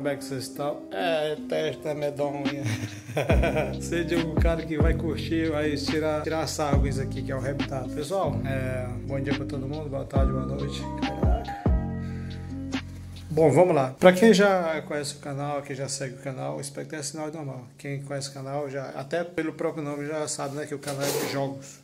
como é que vocês estão? Testa medonha. Seja um cara que vai curtir, vai tirar sarro com isso aqui, que é o Reptado. Pessoal, bom dia pra todo mundo, boa tarde, boa noite. Caraca. Bom, vamos lá. Pra quem já conhece o canal, quem já segue o canal, espero que tenha sinal normal. Quem conhece o canal, já, até pelo próprio nome, já sabe, né, que o canal é de jogos.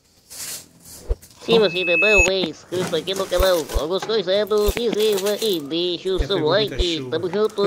Se você ainda não é inscrito aqui no canal, vamos coisando, se inscreva e deixa o seu like. Tamo junto.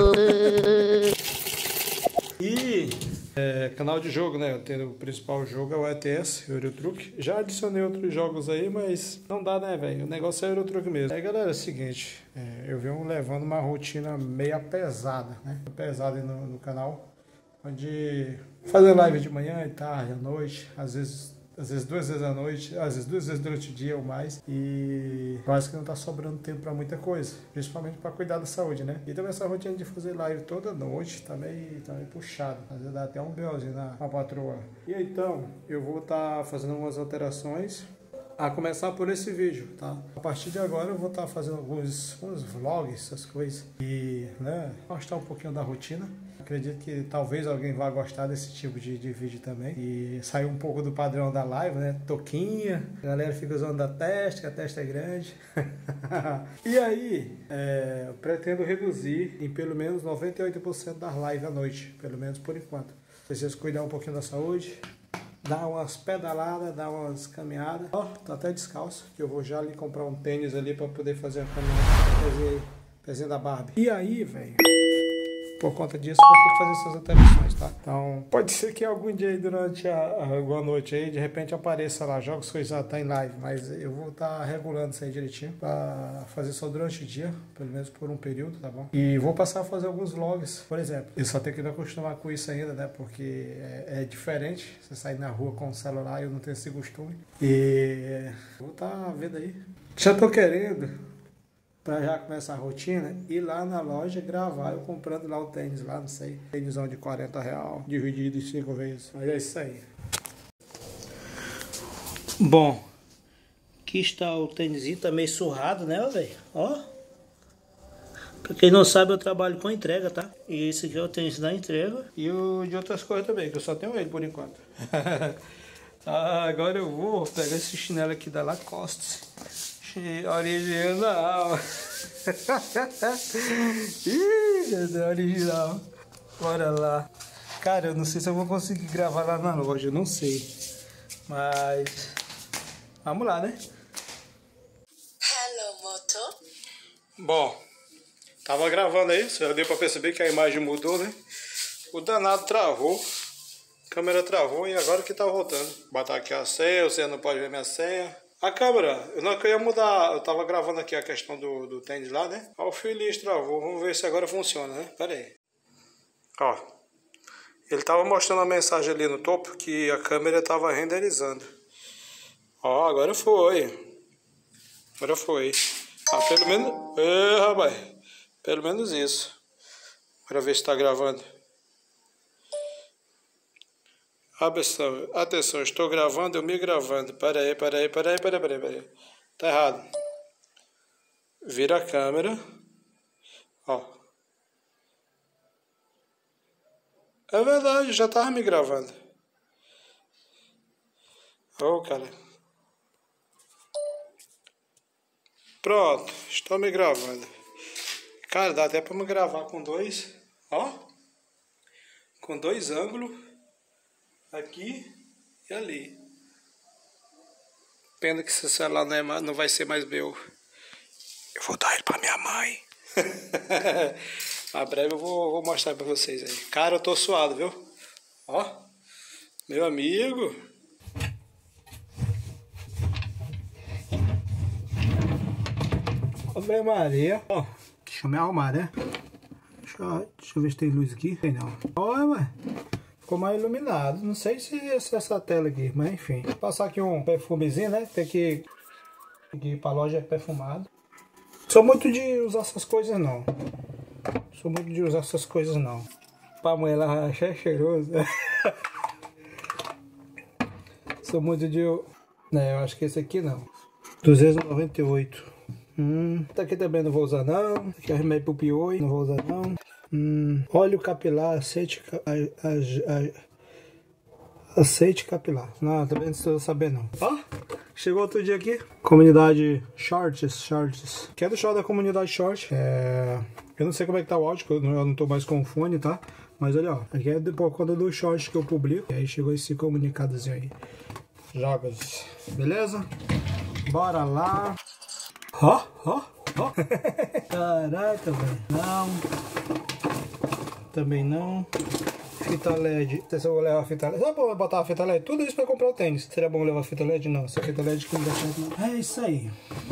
E canal de jogo, né? O principal jogo é o ETS, Euro Truck. Já adicionei outros jogos aí, mas não dá, né, velho? O negócio é Euro Truck mesmo. Aí, galera, é o seguinte, eu venho levando uma rotina meia pesada, né? Pesada aí no canal, onde fazer live de manhã e tarde, à noite, às vezes 2 vezes à noite, às vezes 2 vezes durante o dia ou mais, e quase que não tá sobrando tempo para muita coisa, principalmente para cuidar da saúde, né? E também essa rotina de fazer live toda noite tá meio puxado, às vezes dá até um BOzinho na patroa. E então, eu vou estar fazendo algumas alterações, a começar por esse vídeo, tá? A partir de agora eu vou estar fazendo alguns vlogs, essas coisas, e, né, mostrar um pouquinho da rotina. Acredito que talvez alguém vá gostar desse tipo de vídeo também. E sair um pouco do padrão da live, né? Toquinha, a galera fica usando da testa, que a testa é grande. E aí, eu pretendo reduzir em pelo menos 98% das lives à noite, pelo menos por enquanto. Preciso cuidar um pouquinho da saúde, dar umas pedaladas, dar umas caminhadas. Ó, tô até descalço, que eu vou já ali comprar um tênis ali para poder fazer a caminhada, pezinho da Barbie. E aí, velho, por conta disso, eu vou ter que fazer essas alterações, tá? Então, pode ser que algum dia aí durante alguma noite aí, de repente apareça lá, jogos coisas tá em live, mas eu vou estar regulando isso aí direitinho pra fazer só durante o dia, pelo menos por um período, tá bom? E vou passar a fazer alguns vlogs, por exemplo. Eu só tenho que me acostumar com isso ainda, né? Porque é diferente você sair na rua com o celular, eu não tenho esse costume. E vou estar vendo aí. Já tô querendo, para já começar a rotina, ir lá na loja gravar, eu comprando lá o tênis lá, não sei, tênisão de R$40, dividido em 5 vezes, mas é isso aí. Bom, aqui está o tênisinho, tá meio surrado, né, velho? Ó, pra quem não sabe, eu trabalho com entrega, tá? E esse aqui é o tênis da entrega, e o de outras coisas também, que eu só tenho ele por enquanto. Agora eu vou pegar esse chinelo aqui da Lacoste. Original. Ih, meu Deus, original. Bora lá. Cara, eu não sei se eu vou conseguir gravar lá na loja, eu não sei. Mas vamos lá, né? Hello, moto. Bom, tava gravando aí, já deu pra perceber que a imagem mudou, né? O danado travou. A câmera travou e agora que tá voltando. Botar aqui a senha, você não pode ver minha senha. A câmera, eu não queria mudar, eu tava gravando aqui a questão do tênis lá, né? Ó, o feliz travou, vamos ver se agora funciona, né? Pera aí. Ó, ele tava mostrando a mensagem ali no topo que a câmera tava renderizando. Ó, agora foi. Agora foi. Ah, pelo menos... rapaz, pelo menos isso. Bora ver se tá gravando. Atenção, estou gravando, eu me gravando. Peraí. Tá errado. Vira a câmera. Ó. É verdade, já tava me gravando. Ô, cara. Pronto, estou me gravando. Cara, dá até pra me gravar com dois. Ó. Com 2 ângulos. Aqui e ali. Pena que esse celular não vai ser mais meu. Eu vou dar ele pra minha mãe. A breve eu vou mostrar pra vocês aí. Cara, eu tô suado, viu? Ó, meu amigo. Ô, minha Maria. Ó, deixa eu me arrumar, né? Deixa eu ver se tem luz aqui. Tem não. Olha, ué. Ficou mais iluminado. Não sei se essa tela aqui, mas enfim. Vou passar aqui um perfumezinho, né? Tem que ir pra loja perfumado. Sou muito de usar essas coisas, não. Pra mulher ela achar cheiroso. Sou muito de... né, eu acho que esse aqui não. 298. Tá aqui também não vou usar não. Aqui é remédio pro piolho, não vou usar não. Óleo capilar, aceite capilar. Não, também não precisa saber não. Ó, chegou outro dia aqui. Comunidade Shorts. Que é do show da comunidade Short. Eu não sei como é que tá o áudio, porque eu não tô mais com o fone, tá? Mas olha, ó. Aqui é por conta do short que eu publico. E aí chegou esse comunicadozinho aí. Jogos. Beleza? Bora lá. Ó. Caraca, velho. Não. Também não. Fita LED. Não sei se eu vou levar fita LED. Será bom botar a fita LED? Tudo isso pra comprar o tênis. Seria bom levar fita LED? Não. Se a fita LED que não dá certo, não. É isso aí.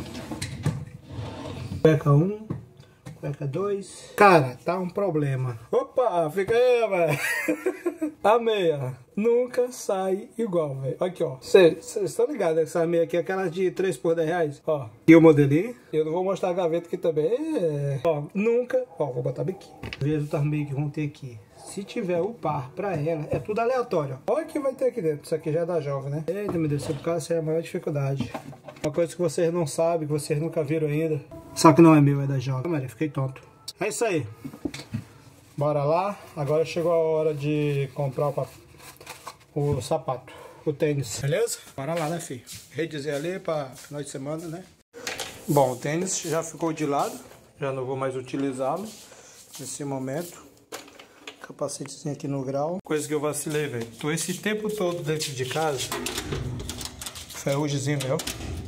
Cueca 1. Cueca 2. Cara, tá um problema. Opa, fica aí, velho. A meia nunca sai igual, velho. Aqui, ó. Vocês estão ligados, né? Essa meia aqui é aquela de 3 por 10 reais. Ó. E o modelinho. Eu não vou mostrar a gaveta aqui também. Ó, nunca. Ó, vou botar bem aqui. Veja o tamanho que vão ter aqui. Se tiver o par pra ela, é tudo aleatório. Olha o que vai ter aqui dentro. Isso aqui já é da jovem, né? Eita, meu Deus, por causa essa é a maior dificuldade. Uma coisa que vocês não sabem, que vocês nunca viram ainda. Só que não é meu, é da jovem. Maria, fiquei tonto. É isso aí. Bora lá. Agora chegou a hora de comprar o sapato, o tênis. Beleza? Bora lá, né, filho? Redizer ali pra final de semana, né? Bom, o tênis já ficou de lado. Já não vou mais utilizá-lo nesse momento. Capacetezinho aqui no grau. Coisa que eu vacilei, velho. Tô esse tempo todo dentro de casa. Ferrugemzinho, velho.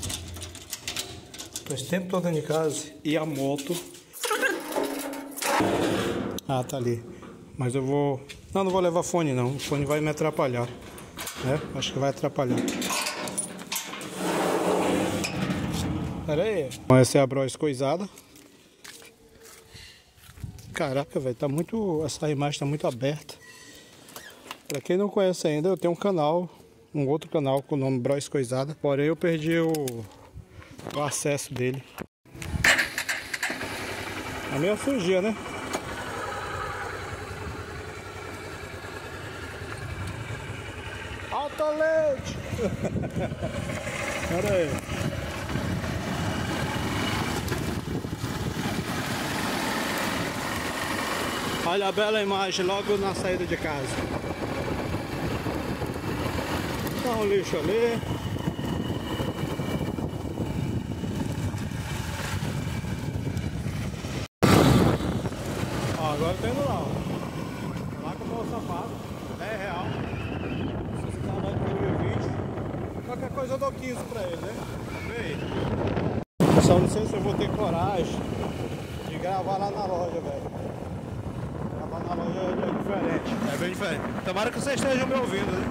Tô esse tempo todo dentro de casa. E a moto. Ah, tá ali. Mas eu vou... Não vou levar fone, não. O fone vai me atrapalhar. Né? Acho que vai atrapalhar. Pera aí. Essa é a Bros coisada. Caraca, velho, tá muito... Essa imagem tá muito aberta. Pra quem não conhece ainda, eu tenho um canal, um outro canal com o nome Bros Coisada. Porém, eu perdi o acesso dele. É meio sujeira, né? Alto leite! Pera aí. Olha a bela imagem logo na saída de casa. Tá um lixo ali. Ó, agora tô indo lá, ó. Lá comprou o sapato, R$10. Se você tá andando pelo 20, qualquer coisa eu dou 15 pra ele, né? Vê. Só não sei se eu vou ter coragem de gravar lá na loja, velho. Na loja é diferente, é bem diferente. Tomara que vocês estejam me ouvindo, né?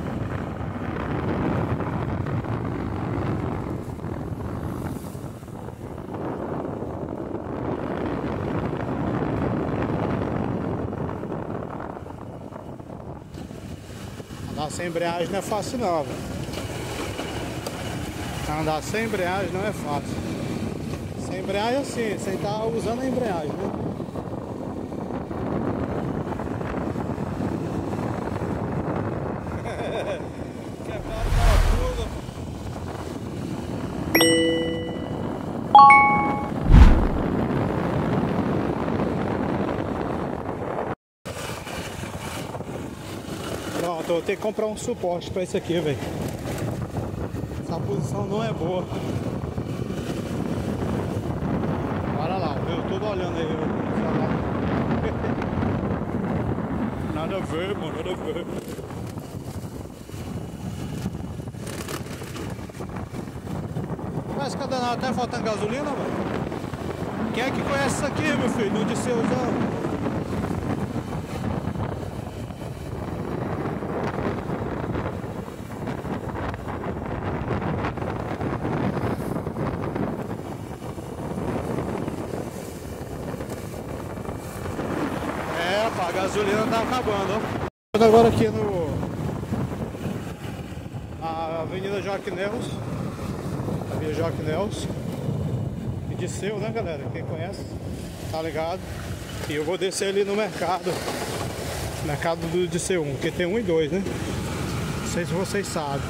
Andar sem embreagem não é fácil não, velho. Andar sem embreagem não é fácil. Sem embreagem assim, sem estar usando a embreagem, né? Pronto, eu vou ter que comprar um suporte pra isso aqui, velho. Essa posição não é boa. Bora lá, eu tô olhando aí o celular. Nada a ver, mano, nada a ver. Parece que tá até faltando gasolina, velho. Quem é que conhece isso aqui, meu filho? No Dirceuzão. A gasolina tá acabando, ó. Agora aqui na Avenida Joaquim Neves. Avenida Joaquim Neves. E Dirceu, né, galera? Quem conhece, tá ligado? E eu vou descer ali no mercado. Mercado do Dirceu 1, porque tem 1 e 2, né? Não sei se vocês sabem.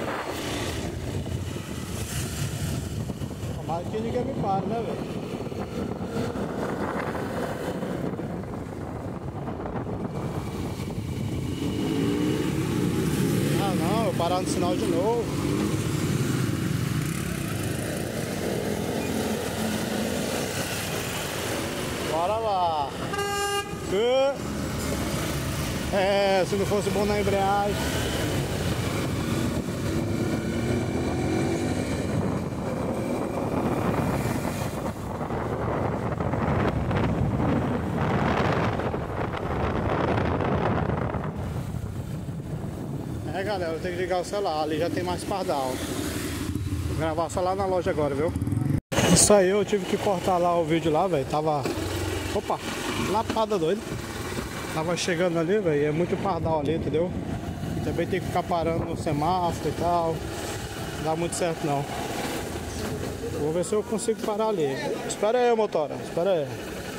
Tomara que ninguém me pare, né, velho? entrar no sinal de novo. Bora lá. Se não fosse bom na embreagem. Galera, eu tenho que ligar o celular, ali já tem mais pardal. Vou gravar só lá na loja agora, viu? Isso aí, eu tive que cortar lá o vídeo lá, velho. Tava... Opa, lapada doido. Tava chegando ali, velho, é muito pardal ali, entendeu? E também tem que ficar parando no semáforo e tal. Não dá muito certo não. Vou ver se eu consigo parar ali. Espera aí, motora, espera aí.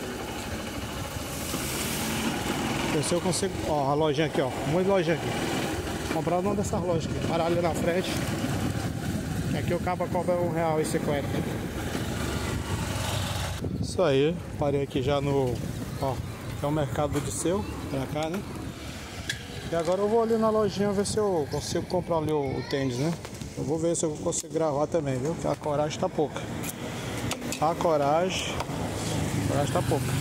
Ver se eu consigo... Ó, a lojinha aqui, ó. Um monte de lojinha aqui. Comprar uma dessas lojas aqui, parar ali na frente. Que aqui o cabo cobra R$1,50. Isso aí, parei aqui já no... Ó, que é o mercado do Disseu, pra cá, né? E agora eu vou ali na lojinha ver se eu consigo comprar ali o tênis, né? Eu vou ver se eu consigo gravar também, viu? Porque a coragem tá pouca. A coragem tá pouca.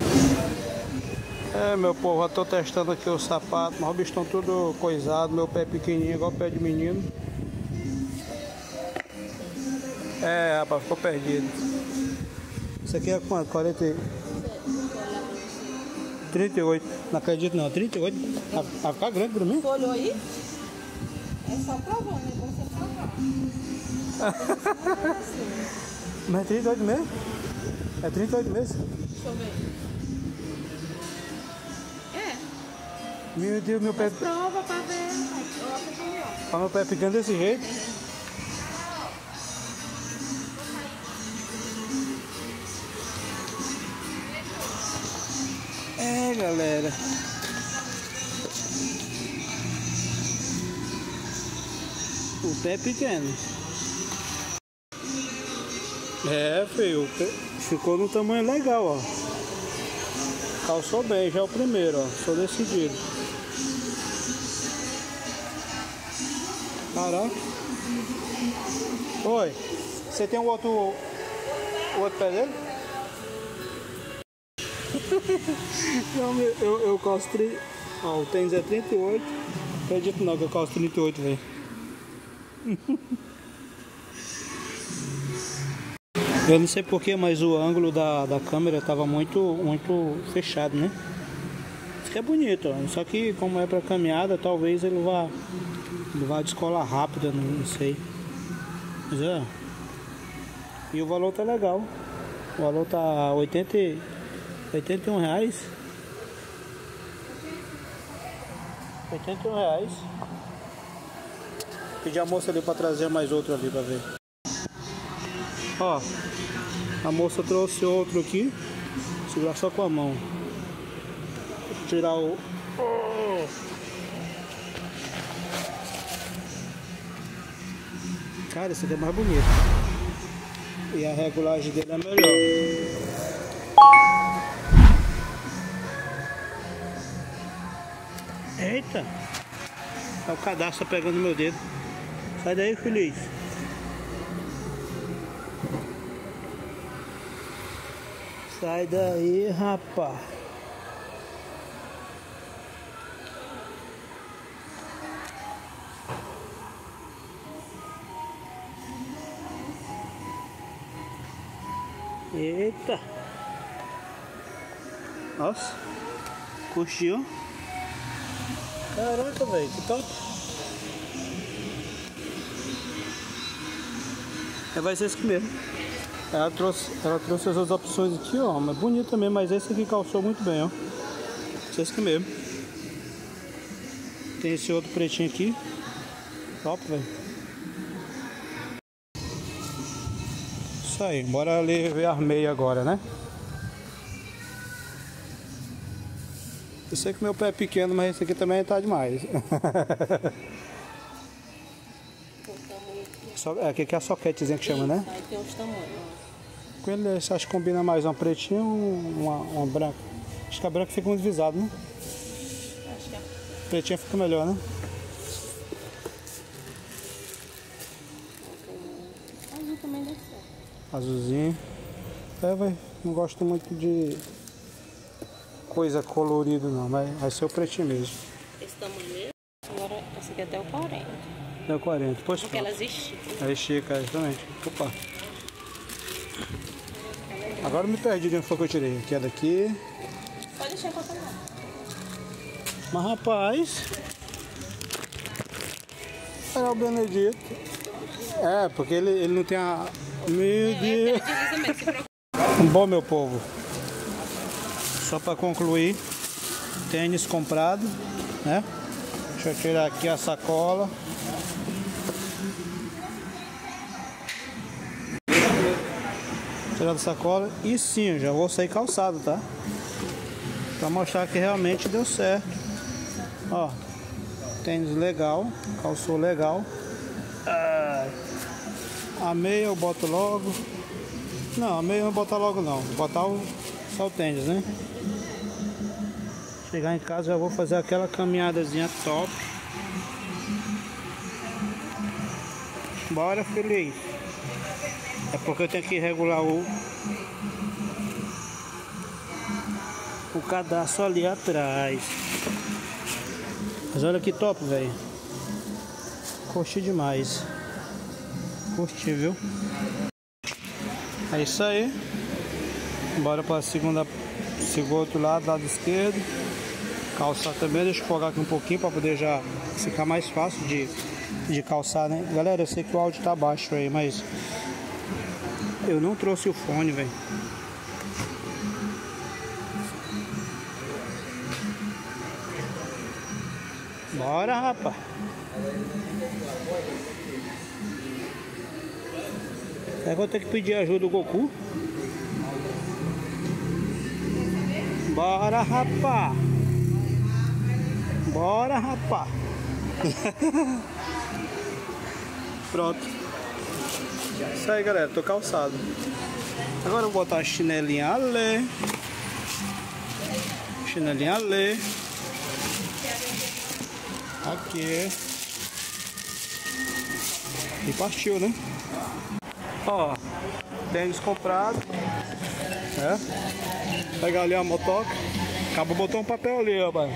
É, meu povo, eu tô testando aqui os sapatos, mas os bichos estão tudo coisados, meu pé pequenininho, igual pé de menino. É, rapaz, ficou perdido. Isso aqui é quanto? 40... 38. Não acredito não, 38. Vai ficar grande pra mim? Tu olhou aí? É só provando, é bom você provar. Mas é 38 mesmo? É 38 mesmo? Deixa eu ver. Meu Deus, meu pé... Prova pra ver. Olha meu pé pequeno desse jeito. É, galera. O pé é pequeno. É, filho. Ficou no tamanho legal, ó. Calçou bem, já é o primeiro, ó. Sou decidido. Caraca. Oi. Você tem o outro pé dele? Não, eu calço 30. Ó, o tênis é 38. Não acredito não que eu calço 38, velho. Eu não sei porquê, mas o ângulo da câmera tava muito fechado, né? Isso aqui é bonito, ó. Só que como é pra caminhada, talvez ele vá descolar rápido, não sei. Mas é. E o valor tá legal. O valor tá R$81. R$81. Pedi a moça ali pra trazer mais outro ali pra ver. Ó, a moça trouxe outro aqui. Segurar só com a mão. Vou tirar o... Cara, esse aqui é mais bonito. E a regulagem dele é melhor. Eita! É o cadastro pegando no meu dedo. Sai daí, feliz. Sai daí, rapaz. Eita. Nossa. Curtiu? Caraca, velho, que top. Vai ser esse aqui mesmo. Ela trouxe as outras opções aqui, ó. Mas bonito também, mas esse aqui calçou muito bem, ó. Esse aqui mesmo. Tem esse outro pretinho aqui. Top, velho. Isso aí, bora ali ver as meias agora, né? Eu sei que meu pé é pequeno, mas esse aqui também tá demais. Aqui é a soquetezinha que chama, né? Aí tem os tamanhos. Com ele, você acha que combina mais uma pretinha ou uma branca? Acho que a branca fica muito visada, né? Acho que é. Pretinha fica melhor, né? azulzinho. Velho, não gosto muito de coisa colorida não, mas vai ser o pretinho mesmo. Esse tamanho mesmo. Agora esse aqui é até o 40. Deu 40, pois porque elas esticam. Aí estica, exatamente. Opa. Agora eu me perdi de onde foi que eu tirei. Aqui é daqui. Pode deixar pra cá. Mas rapaz, era o Benedito. É, porque ele não tem a... Meu Deus. Bom, meu povo, só para concluir, tênis comprado, né? Deixa eu tirar aqui a sacola. Tirar da sacola e sim, eu já vou sair calçado, tá? Para mostrar que realmente deu certo. Ó, tênis legal, calçou legal. A meia eu boto logo. Não, a meia eu não vou botar logo não. Vou botar só o tênis, né? Chegar em casa já vou fazer aquela caminhadazinha top. Bora, feliz. É porque eu tenho que regular o cadastro ali atrás. Mas olha que top, velho. Curti demais. Curti, viu? É isso aí. Bora para segundo outro lado esquerdo. Calçar também. Deixa eu folgar aqui um pouquinho para poder já ficar mais fácil de calçar, né? Galera, eu sei que o áudio tá baixo aí, mas eu não trouxe o fone, velho. Bora, rapaz. Será que eu vou ter que pedir ajuda do Goku? Bora, rapá. Bora, rapá. Pronto. Isso aí, galera. Tô calçado. Agora eu vou botar a chinelinha ali. Chinelinha ali. Aqui. E partiu, né? Ó, tênis comprado. É. Pegar ali a motoca. Acaba botou um papel ali, rapaz.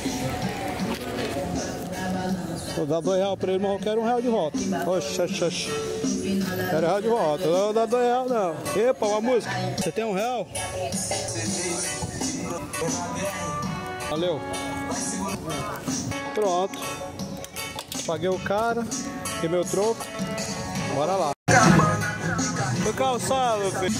Vou dar R$2 pra ele, mas eu quero R$1 de volta. Oxe, oxe, oxe. Quero R$1 de volta. Não vou dar R$2 não. Epa, uma música. Você tem R$1? Valeu. Pronto. Paguei o cara. E meu troco. Bora lá. Tô calçado, filho.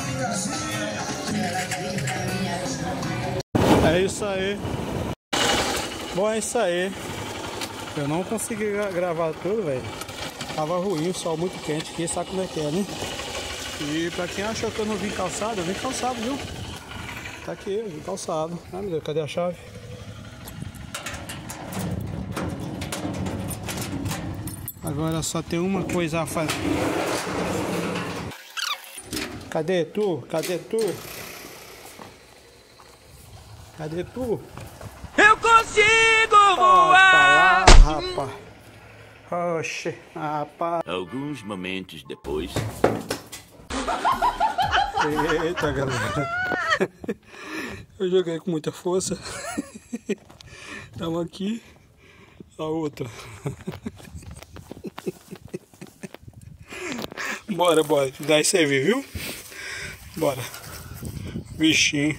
É isso aí. Bom, é isso aí. Eu não consegui gravar tudo, velho. Tava ruim, o sol muito quente aqui, sabe como é que é, né? E pra quem achou que eu não vim calçado, eu vim calçado, viu? Tá aqui, eu vim calçado. Ah, meu Deus, cadê a chave? Agora só tem uma coisa a fazer. Cadê tu? Cadê tu? Cadê tu? Eu consigo voar! Lá, rapaz. Oxe, rapaz. Alguns momentos depois. Eita, galera. Eu joguei com muita força. Estamos aqui. A outra. Bora, bora. Daí servir, viu? Bora. Bichinho.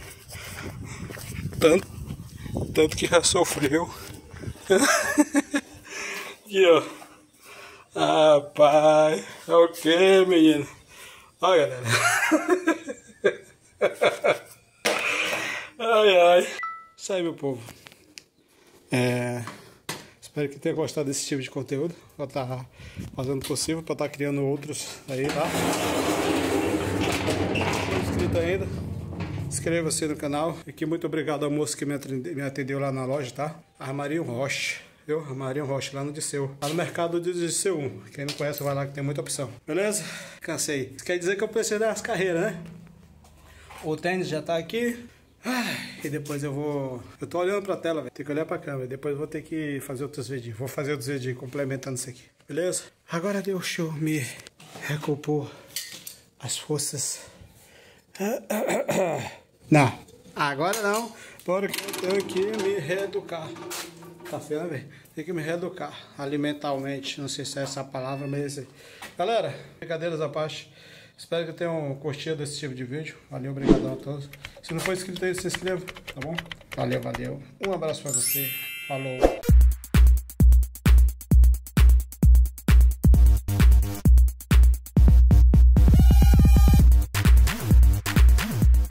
Tanto que já sofreu. Aqui, ó. Rapaz. Ok, menino. Olha, galera. Ai, ai. Isso aí, meu povo. Espero que tenha gostado desse tipo de conteúdo. Vou estar fazendo o possível para estar criando outros aí, tá? Se não é inscrito ainda, inscreva-se no canal. Aqui, muito obrigado ao moço que me atendeu lá na loja, tá? Armarinho Rocha. Viu? Armarinho Rocha, lá no Disseu. Lá no mercado do Disseu 1. Quem não conhece, vai lá que tem muita opção. Beleza? Cansei. Isso quer dizer que eu preciso das carreiras, né? O tênis já tá aqui. E depois eu vou... Eu tô olhando pra tela, velho. Tem que olhar pra câmera. Depois eu vou ter que fazer outros vídeos. Vou fazer outros vídeos complementando isso aqui. Beleza? Agora deixa eu me recompor as forças. Não, agora não, porque eu tenho que me reeducar. Tá feio, né, velho? Tem que me reeducar alimentalmente. Não sei se é essa a palavra, mas é isso aí. Galera, brincadeiras à parte. Espero que tenham curtido esse tipo de vídeo. Valeu, obrigadão a todos. Se não for inscrito aí, se inscreva, tá bom? Valeu, valeu. Um abraço pra você. Falou.